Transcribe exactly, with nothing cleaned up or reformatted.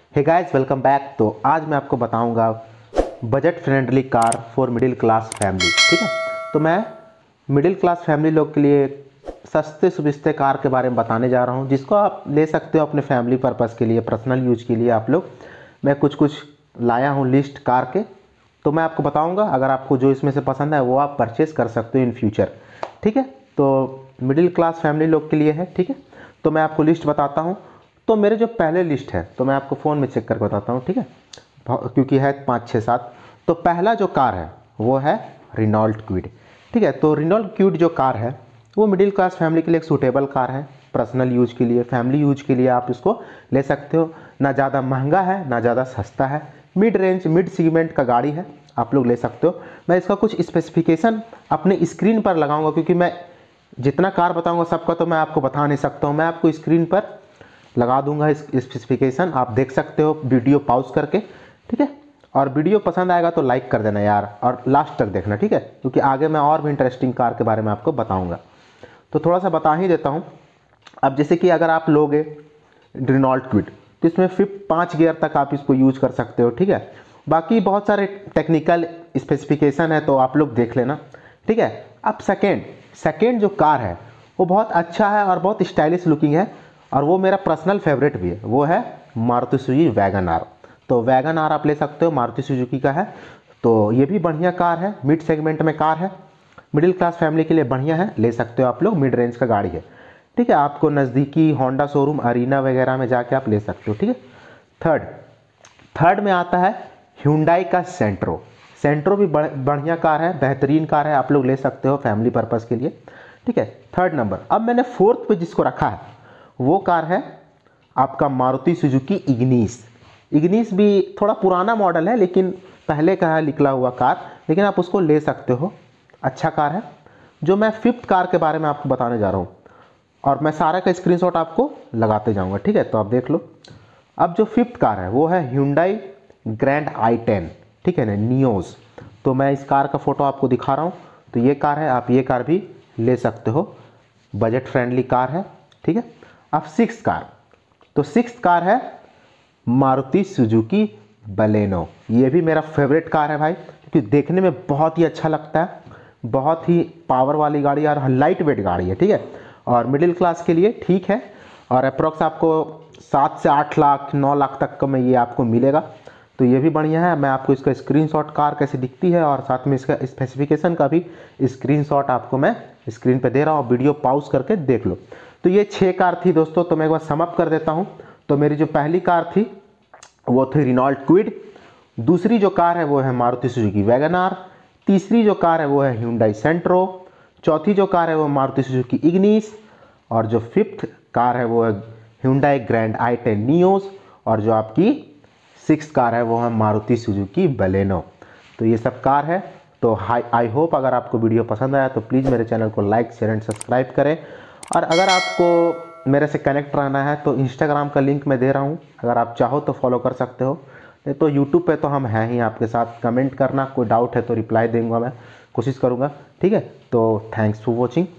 Hey guys, welcome back. तो आज मैं आपको बताऊंगा budget friendly car for middle class family. ठीक है, तो मैं मिडिल क्लास फैमिली लोग के लिए सस्ते सुविस्ते कार के बारे में बताने जा रहा हूं, जिसको आप ले सकते हो अपने फैमिली पर्पस के लिए, पर्सनल यूज के लिए। आप लोग मैं कुछ कुछ लाया हूं लिस्ट कार के, तो मैं आपको बताऊंगा। अगर आपको जो इसमें से पसंद है वो आप परचेज़ कर सकते हो इन फ्यूचर। ठीक है, तो मिडिल क्लास फैमिली लोग के लिए है। ठीक है, तो मैं आपको लिस्ट बताता हूँ। तो मेरे जो पहले लिस्ट है तो मैं आपको फ़ोन में चेक करके बताता हूँ। ठीक है, क्योंकि है पाँच छः सात। तो पहला जो कार है वो है रेनॉल्ट क्विड। ठीक है, तो रेनॉल्ट क्विड जो कार है वो मिडिल क्लास फैमिली के लिए एक सूटेबल कार है। पर्सनल यूज के लिए, फैमिली यूज के लिए आप इसको ले सकते हो। ना ज़्यादा महंगा है ना ज़्यादा सस्ता है, मिड रेंज मिड सीगमेंट का गाड़ी है, आप लोग ले सकते हो। मैं इसका कुछ स्पेसिफिकेशन अपने स्क्रीन पर लगाऊंगा, क्योंकि मैं जितना कार बताऊंगा सबका तो मैं आपको बता नहीं सकता हूं। मैं आपको स्क्रीन पर लगा दूंगा इस स्पेसिफिकेशन, आप देख सकते हो वीडियो पॉज करके। ठीक है, और वीडियो पसंद आएगा तो लाइक कर देना यार, और लास्ट तक देखना। ठीक है, क्योंकि आगे मैं और भी इंटरेस्टिंग कार के बारे में आपको बताऊंगा। तो थोड़ा सा बता ही देता हूं। अब जैसे कि अगर आप लोगे रेनॉल्ट क्विड तो इसमें फिफ्थ पाँच गियर तक आप इसको यूज कर सकते हो। ठीक है, बाकी बहुत सारे टेक्निकल स्पेसिफिकेशन है तो आप लोग देख लेना। ठीक है, अब सेकेंड सेकेंड जो कार है वो बहुत अच्छा है और बहुत स्टाइलिश लुकिंग है, और वो मेरा पर्सनल फेवरेट भी है। वो है मारुति सुजुकी वैगन आर। तो वैगन आर आप ले सकते हो, मारुति सुजुकी का है। तो ये भी बढ़िया कार है, मिड सेगमेंट में कार है, मिडिल क्लास फैमिली के लिए बढ़िया है, ले सकते हो आप लोग। मिड रेंज का गाड़ी है। ठीक है, आपको नज़दीकी होंडा शोरूम अरीना वगैरह में जाके आप ले सकते हो। ठीक है, थर्ड थर्ड में आता है ह्यूंडई का सेंट्रो। सेंट्रो भी बढ़िया कार है, बेहतरीन कार है, आप लोग ले सकते हो फैमिली पर्पस के लिए। ठीक है, थर्ड नंबर। अब मैंने फोर्थ पे जिसको रखा है वो कार है आपका मारुति सुजुकी इग्निस। इग्निस भी थोड़ा पुराना मॉडल है, लेकिन पहले का है निकला हुआ कार, लेकिन आप उसको ले सकते हो, अच्छा कार है। जो मैं फिफ्थ कार के बारे में आपको बताने जा रहा हूँ, और मैं सारा का स्क्रीनशॉट आपको लगाते जाऊँगा। ठीक है, तो आप देख लो। अब जो फिफ्थ कार है वो है ह्यूंडई ग्रैंड आई टेन। ठीक है ना, नियोज। तो मैं इस कार का फोटो आपको दिखा रहा हूँ। तो ये कार है, आप ये कार भी ले सकते हो, बजट फ्रेंडली कार है। ठीक है, अब सिक्स कार। तो सिक्स कार है मारुति सुजुकी बलेनो। ये भी मेरा फेवरेट कार है भाई, क्योंकि देखने में बहुत ही अच्छा लगता है, बहुत ही पावर वाली गाड़ी और लाइट वेट गाड़ी है। ठीक है, और मिडिल क्लास के लिए ठीक है, और अप्रॉक्स आपको सात से आठ लाख नौ लाख तक का में ये आपको मिलेगा। तो ये भी बढ़िया है। मैं आपको इसका स्क्रीनशॉट कार कैसे दिखती है और साथ में इसका स्पेसिफिकेशन का भी स्क्रीनशॉट आपको मैं स्क्रीन पे दे रहा हूँ, वीडियो पॉज करके देख लो। तो ये छः कार थी दोस्तों। तो मैं एक बार सम अप कर देता हूँ। तो मेरी जो पहली कार थी वो थी रेनॉल्ट क्विड, दूसरी जो कार है वो है मारुति सुजुकी वैगन आर, तीसरी जो कार है वो है ह्यूंडई सेंट्रो, चौथी जो कार है वो मारुति सुजुकी इग्निस, और जो फिफ्थ कार है वो है Hyundai grand i ten Nios, और जो आपकी सिक्स कार है वो है मारुति सुजुकी बलेनो। तो ये सब कार है। तो हाई आई होप अगर आपको वीडियो पसंद आया तो प्लीज़ मेरे चैनल को लाइक शेयर एंड सब्सक्राइब करें। और अगर आपको मेरे से कनेक्ट रहना है तो इंस्टाग्राम का लिंक मैं दे रहा हूँ, अगर आप चाहो तो फॉलो कर सकते हो। नहीं तो यूट्यूब पे तो हम हैं ही आपके साथ। कमेंट करना, कोई डाउट है तो रिप्लाई दूंगा, मैं कोशिश करूँगा। ठीक है, तो थैंक्स फॉर वॉचिंग।